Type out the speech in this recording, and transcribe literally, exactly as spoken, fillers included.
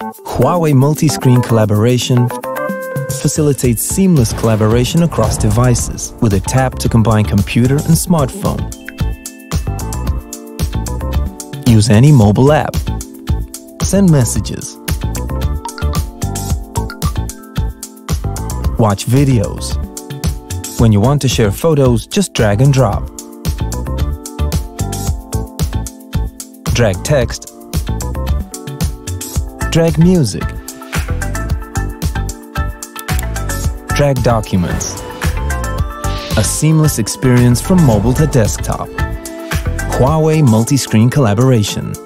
Huawei multi-screen collaboration facilitates seamless collaboration across devices with a tap to combine computer and smartphone. Use any mobile app. Send messages. Watch videos. When you want to share photos, just drag and drop. Drag text. Drag music. Drag documents. A seamless experience from mobile to desktop. Huawei multi-screen collaboration.